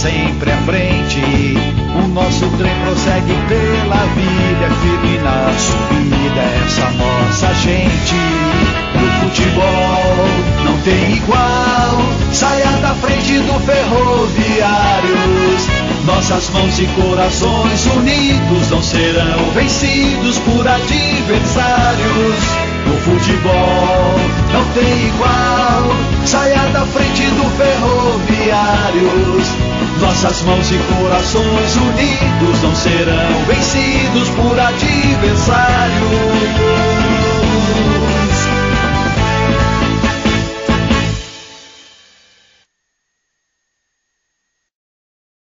sempre à frente. O nosso trem prossegue pela vida, firme na subida, essa nossa gente. No futebol não tem igual, saia da frente do Ferroviários. Nossas mãos e corações unidos não serão vencidos por adversários. No futebol não tem igual, saia da frente do Ferroviários. Nossas mãos e corações unidos não serão vencidos por adversários.